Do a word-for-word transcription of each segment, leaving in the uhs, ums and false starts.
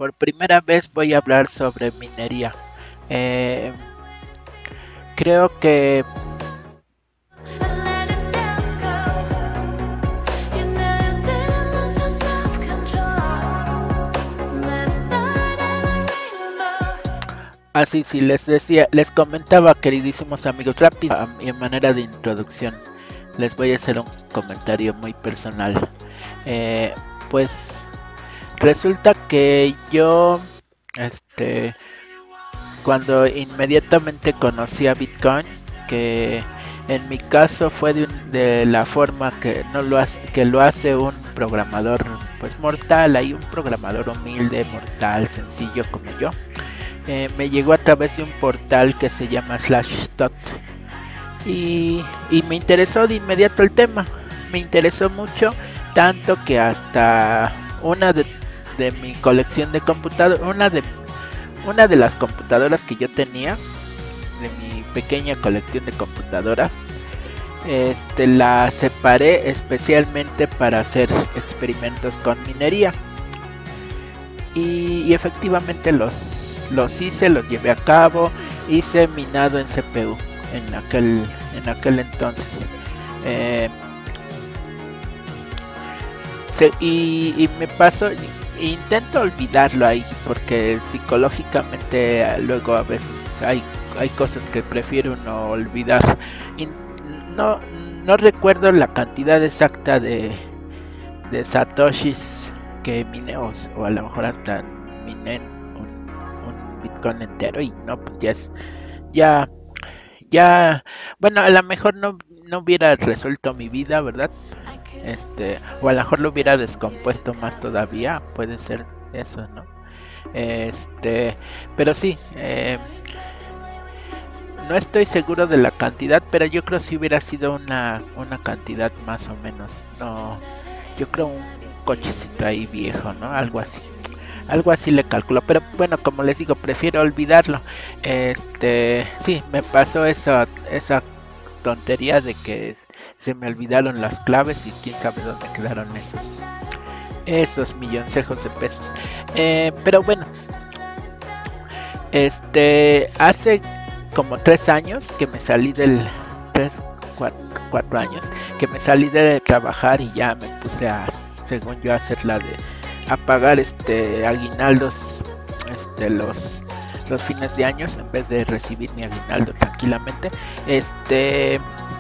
por primera vez voy a hablar sobre minería. Eh, creo que así, sí, les decía, les comentaba, queridísimos amigos, rápido, a mi manera de introducción, les voy a hacer un comentario muy personal. Eh, pues resulta que yo, este, cuando inmediatamente conocí a Bitcoin, que en mi caso fue de, un- de la forma que no lo hace, que lo hace un programador, pues mortal, hay un programador humilde, mortal, sencillo como yo. Eh, me llegó a través de un portal que se llama Slashdot y, y me interesó de inmediato el tema. Me interesó mucho, tanto que hasta una de, de mi colección de computadoras, una de, una de las computadoras que yo tenía, de mi pequeña colección de computadoras, este, la separé especialmente para hacer experimentos con minería. Y, y efectivamente los, los hice, los llevé a cabo, hice minado en C P U en aquel, en aquel entonces. Eh, se, y, y me paso, intento olvidarlo ahí porque psicológicamente eh, luego a veces hay, hay cosas que prefiero no olvidar. Y no, no recuerdo la cantidad exacta de, de satoshis que miné o, o a lo mejor hasta miné un, un Bitcoin entero y no, pues ya es, ya, ya, bueno, a lo mejor no, no hubiera resuelto mi vida, ¿verdad? Este, o a lo mejor lo hubiera descompuesto más todavía, puede ser eso, ¿no? Este, pero sí, eh, no estoy seguro de la cantidad, pero yo creo si hubiera sido una, una cantidad más o menos, no, yo creo un cochecito ahí viejo, ¿no? Algo así. Algo así le calculo, pero bueno, como les digo, prefiero olvidarlo. Este, sí, me pasó esa, esa tontería de que se me olvidaron las claves y quién sabe dónde quedaron esos, esos milloncejos de pesos. Eh, pero bueno, este, hace como tres años que me salí del, tres, cuatro, cuatro años, que me salí de trabajar y ya me puse a, según yo, a hacer la de a pagar este aguinaldos, este los los fines de años en vez de recibir mi aguinaldo tranquilamente. Este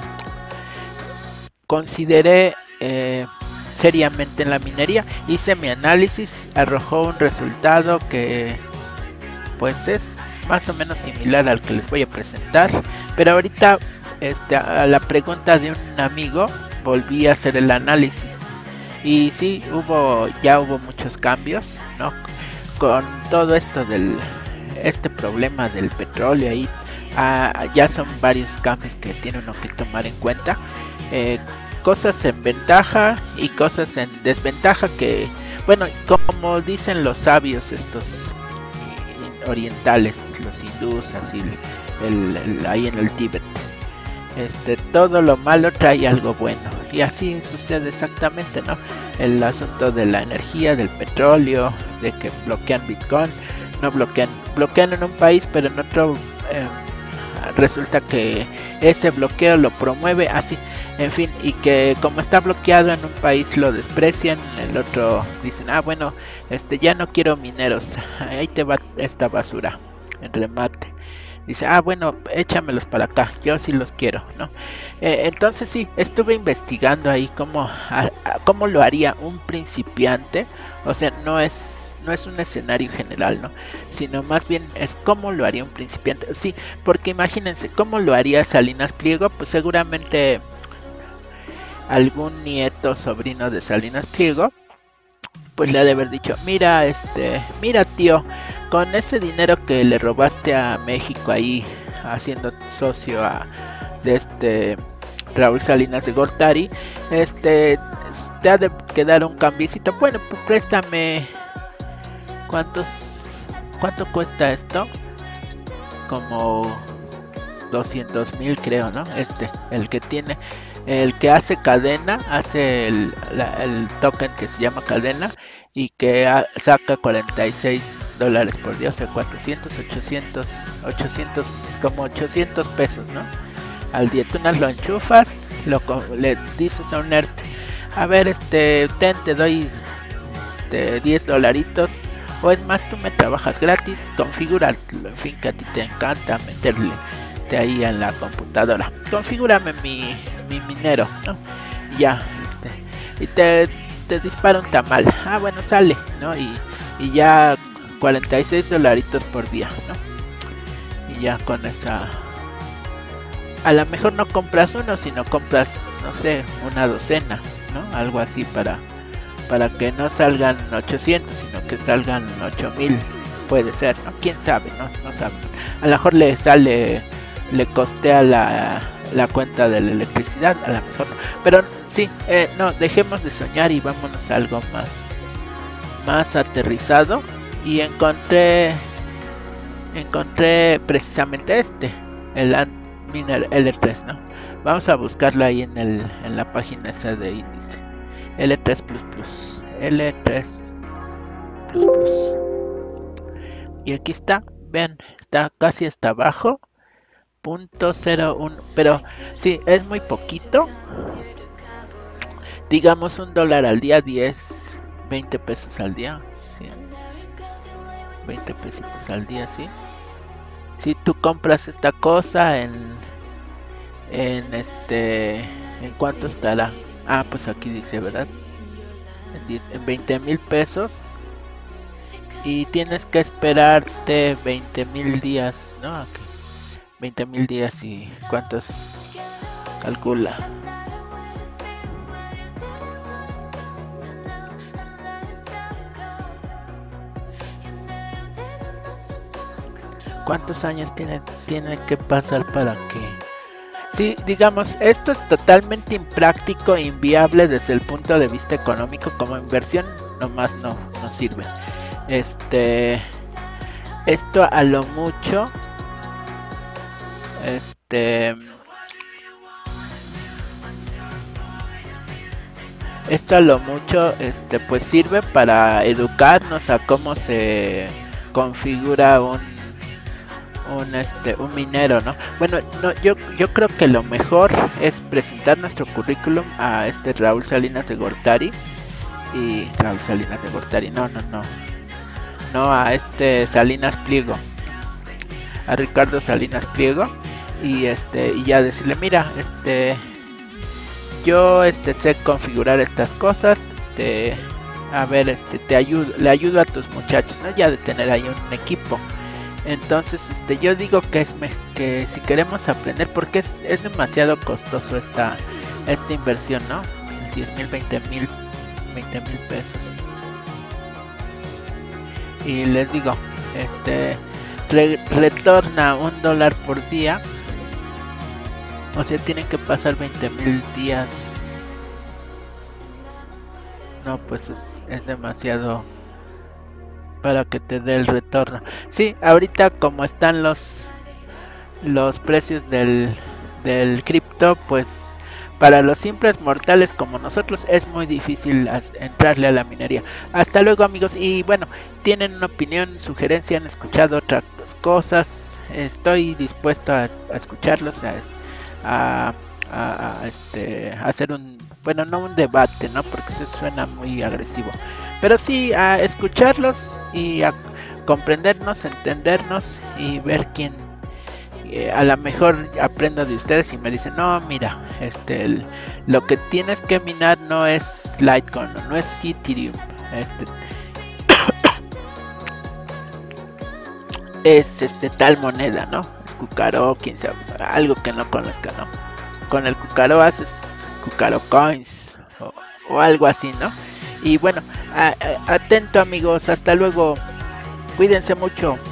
consideré eh, seriamente en la minería, hice mi análisis, arrojó un resultado que pues es más o menos similar al que les voy a presentar, pero ahorita este, a la pregunta de un amigo volví a hacer el análisis. Y sí, hubo, ya hubo muchos cambios, ¿no? Con todo esto del, este problema del petróleo ahí, ah, ya son varios cambios que tiene uno que tomar en cuenta. Eh, cosas en ventaja y cosas en desventaja que, bueno, como dicen los sabios estos orientales, los hindús, así, el, el, ahí en el Tíbet. Este, todo lo malo trae algo bueno y así sucede exactamente, ¿no? El asunto de la energía, del petróleo, de que bloquean Bitcoin, no bloquean, bloquean en un país, pero en otro eh, resulta que ese bloqueo lo promueve así, en fin, y que como está bloqueado en un país lo desprecian, en el otro dicen, ah bueno, este ya no quiero mineros, ahí te va esta basura en remate. Dice, ah, bueno, échamelos para acá, yo sí los quiero, ¿no? Eh, entonces sí, estuve investigando ahí cómo, a, a, cómo lo haría un principiante, o sea, no es, no es un escenario general, ¿no? Sino más bien es cómo lo haría un principiante. Sí, porque imagínense, cómo lo haría Salinas Pliego, pues seguramente algún nieto, sobrino de Salinas Pliego, pues le ha de haber dicho, mira, este, mira tío, con ese dinero que le robaste a México ahí, haciendo socio a de este Raúl Salinas de Gortari, este, te ha de quedar un cambiecito, bueno, pues préstame, ¿cuántos, cuánto cuesta esto? Como doscientos mil creo, ¿no? Este, el que tiene, el que hace cadena, hace el, la, el token que se llama cadena, y que a, saca cuarenta y seis dólares por día, o sea, cuatrocientos, ochocientos, ochocientos, como ochocientos pesos, ¿no? Al día. Tú no lo enchufas, lo, le dices a un nerd, a ver, este, ten, te doy este, diez dolaritos, o es más, tú me trabajas gratis, configúralo, en fin, que a ti te encanta meterle de ahí en la computadora, configúrame mi, mi minero, ¿no? Y ya, este, y te, te dispara un tamal, ah, bueno, sale, ¿no? Y, y ya cuarenta y seis dolaritos por día, ¿no? Y ya con esa, a lo mejor no compras uno, sino compras, no sé, una docena, ¿no? Algo así para, para que no salgan ochocientos, sino que salgan ocho mil, puede ser, ¿no? Quién sabe, no, no sabemos. A lo mejor le sale, le costea la, la cuenta de la electricidad, a lo mejor no. Pero sí, eh, no, dejemos de soñar y vámonos a algo más, más aterrizado. Y encontré, encontré precisamente este, el Antminer L tres, ¿no? Vamos a buscarlo ahí en, el, en la página esa de índice. L tres plus plus. L tres plus plus. Y aquí está, ven, está casi hasta abajo. punto cero uno. Pero sí, es muy poquito. Digamos un dólar al día, diez, veinte pesos al día. ¿Sí? veinte pesitos al día, ¿sí? Si tú compras esta cosa en, en este, ¿en cuánto estará? Ah, pues aquí dice, ¿verdad? En, diez, en veinte mil pesos. Y tienes que esperarte veinte mil días, ¿no? Aquí. veinte mil días y cuántos calcula. ¿Cuántos años tiene, tiene que pasar para que... Sí, digamos, esto es totalmente impráctico e inviable desde el punto de vista económico. Como inversión nomás no, no sirve. Este... Esto a lo mucho... Este... Esto a lo mucho, este, pues sirve para educarnos a cómo se configura un un este un minero, ¿no? Bueno, no, yo yo creo que lo mejor es presentar nuestro currículum a este Raúl Salinas de Gortari y Raúl Salinas de Gortari, no, no, no. No a este Salinas Pliego. A Ricardo Salinas Pliego y este y ya decirle, mira, este yo este sé configurar estas cosas, este a ver, este te ayudo, le ayudo a tus muchachos, ¿no? Ya de tener ahí un equipo. Entonces, este, yo digo que es me que si queremos aprender, porque es, es demasiado costoso esta, esta inversión, ¿no? diez mil, veinte mil, veinte mil pesos. Y les digo, este, re, retorna un dólar por día. O sea, tienen que pasar veinte mil días. No, pues es, es demasiado para que te dé el retorno. Sí, ahorita como están los los precios del del cripto, pues para los simples mortales como nosotros es muy difícil entrarle a la minería. Hasta luego, amigos, y bueno, tienen una opinión, sugerencia, han escuchado otras cosas, estoy dispuesto a, a escucharlos, a, a, a, a este a hacer un, bueno, no un debate, ¿no? Porque eso suena muy agresivo. Pero sí a escucharlos y a comprendernos, entendernos y ver quién, eh, a lo mejor aprendo de ustedes y me dicen, no, mira, este, el, lo que tienes que minar no es Litecoin, no es Ethereum, este, es este tal moneda, ¿no? Es Cucaro, quién sabe, algo que no conozca, ¿no? Con el Cucaro haces Cucaro Coins o, o algo así, ¿no? Y bueno, a, a, atento, amigos, hasta luego, cuídense mucho.